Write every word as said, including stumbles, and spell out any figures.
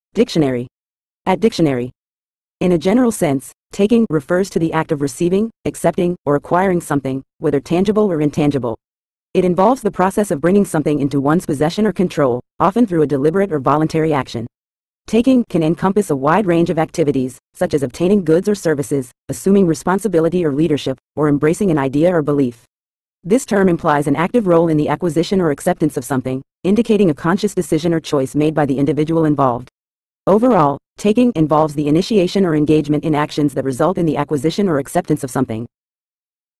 Dictionary. At dictionary. In a general sense, taking refers to the act of receiving, accepting, or acquiring something, whether tangible or intangible. It involves the process of bringing something into one's possession or control, often through a deliberate or voluntary action. Taking can encompass a wide range of activities, such as obtaining goods or services, assuming responsibility or leadership, or embracing an idea or belief. This term implies an active role in the acquisition or acceptance of something, indicating a conscious decision or choice made by the individual involved. Overall, taking involves the initiation or engagement in actions that result in the acquisition or acceptance of something.